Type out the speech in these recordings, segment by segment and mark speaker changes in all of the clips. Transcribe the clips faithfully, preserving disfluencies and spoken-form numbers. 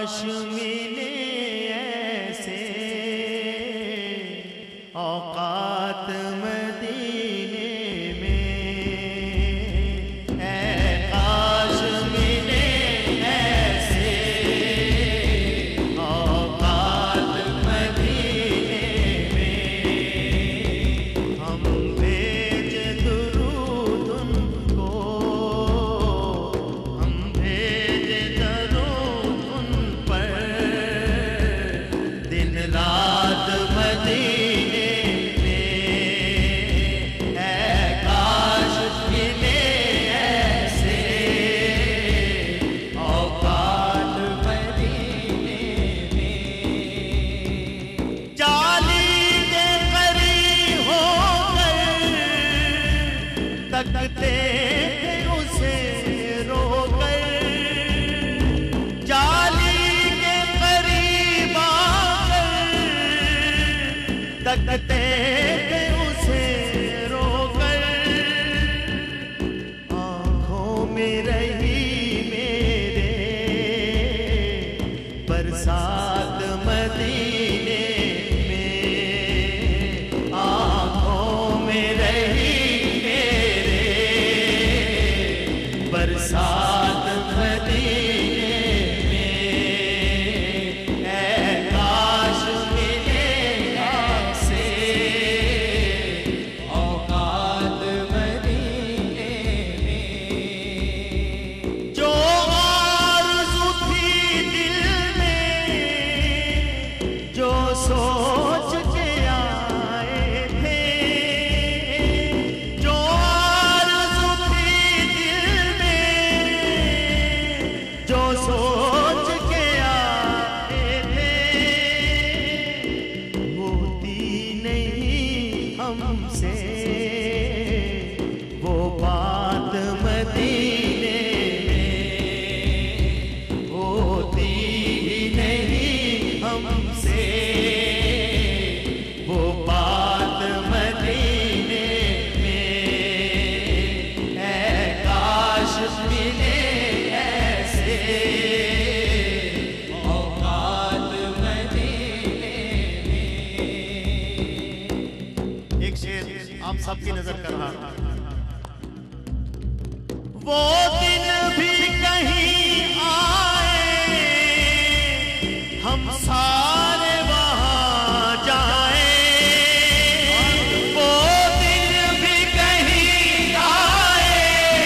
Speaker 1: काश मिले ऐसे औकात मदीने में, ऐ काश मिले ऐसे औकात मदीने में। हम भेज दुरूद उनको, हम भेज दरूद उन पर, दिन रात मदीने में। ऐ काश मिले ऐसे औकात मदीने में। जाली के करीब होकर तकते थे उसे रोकर, जाली के करीब आकर तकते थे उसे रोकर। आँखों में रही मेरे बरसात मदीने में, आँखों में रही मेरे बरसात मदीने में। ऐ काश मिले ऐसे औकात मदीने में। जो आरज़ू थी दिल में, जो सोच के आए थे, जो आरज़ू थी दिल में, जो सोच के आए थे, होती नहीं हमसे वो बात मदीने में, होती ही नहीं हमसे वो बात मदीने में। ऐ काश मिले ऐसे औकात मदीने में। एक शेर आप सबकी नजर कर रहा था। वो दिन भी कहीं आए, हम सारे वहां जाएं। वो दिन भी कहीं आए,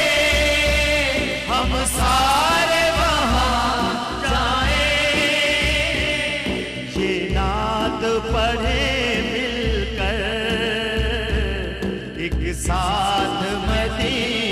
Speaker 1: हम सारे वहां जाएं। ये नात पढ़े मिलकर एक साथ मदीने